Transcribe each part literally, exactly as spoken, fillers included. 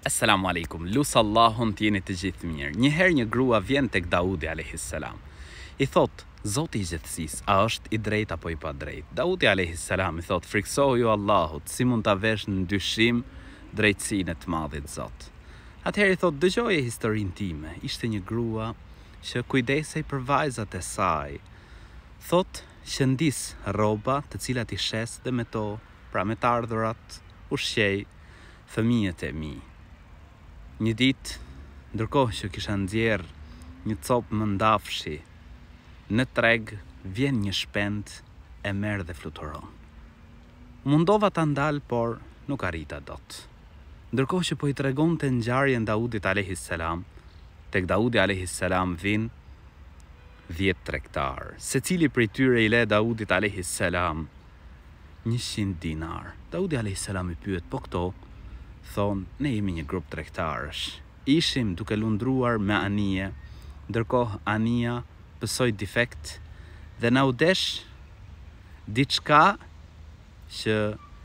Assalamu alaikum, lusë Allahun t'jeni të gjithë mirë. Njëherë një grua vjen tek Daudi alayhis salam. I thot, Zoti i gjithësisë, a është i drejtë apo i padrejtë? Daudi alayhis salam i thot, friksoju Allahut, si mund ta vesh në dyshim drejtësinë e të madhit Zot. Atëherë i thot, dëgjoje historinë time. Ishte një grua që kujdesej për vajzat e saj. Thot, shëndis rroba të cilat i shes dhe me to, pra me të ardhurat, ushqej fëmijët e mi. Një ditë, ndërkohë që kisha nxjerr një copë më ndafshi, në treg vjen një shpend e merr dhe fluturon. Mundova ta ndal, por nuk arrita dot. Ndërkohë që po i tregonte ngjarjen Daudit alayhis salam, tek Daudi alayhis salam vin dhjetë tregtar. Secili prej tyre i le Daudit alayhis salam njëqind dinar. Daudi alayhis salam i pyet, po këto? Thonë, ne jemi një grup tregtarësh. Ishim duke lundruar me anije, ndërkohë anija pësoi defekt dhe na u desh diçka që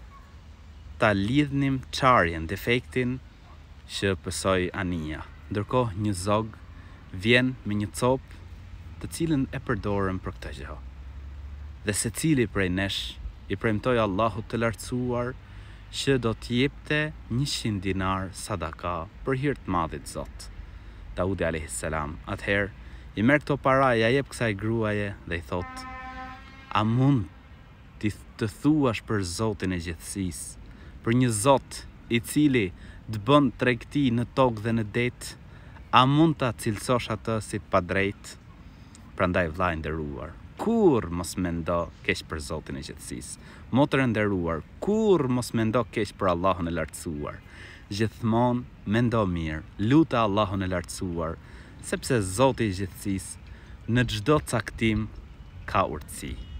ta lidhnim çarjen, defektin që pësoi anija. Ndërkohë një zog vjen me një copë të cilën e përdorëm për këtë gjë. Dhe secili prej nesh i premtoi Allahut të lartësuar që do t'jepte njëqind dinar sadaka për hir të madhit Zot. Daudi alayhis salam atëherë i merr këto para, ja jep kësaj gruaje dhe i thot, a mund ti të thuash për Zotin e gjithësisë, për një Zot i cili të bën tregti në tokë dhe në det, a mund ta cilësosh atë si të padrejtë? Prandaj vllai nderuar, kur mos mendo keq për Zotin e gjithësisë. Motër e nderuar, kur mos mendo keq për Allahun e lartësuar. Gjithmonë mendo mirë, lutë Allahun e lartësuar, sepse Zoti i gjithësisë në çdo caktim ka urtësi.